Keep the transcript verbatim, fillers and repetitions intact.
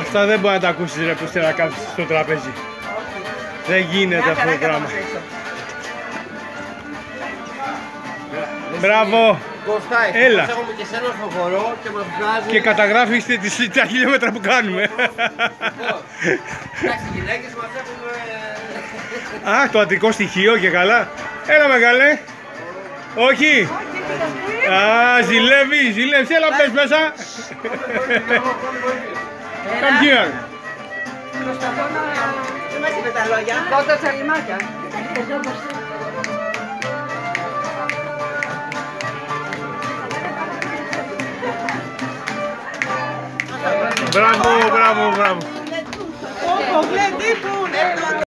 Αυτά δεν μπορεί να τα ακούσεις ρε που να κάψεις στο τραπέζι. Δεν γίνεται αυτό το πράγμα. Μπράβο! Κωστά, έλα. Έχουμε και σένα στο χορό και μας βγάζει... Και καταγράφεις τα χιλιόμετρα που κάνουμε. Εντάξει, οι γυναίκες μας έχουμε... Α, το αντρικό στοιχείο και καλά. Έλα μεγάλε. Όχι. Α, ζηλεύει, ζηλεύει. Έλα πες μέσα. Come here. Προσπαθώ να... Δεν μας είπε τα λόγια. Κότα τα λιμάκια. Μπράβο, μπράβο, μπράβο. Oh,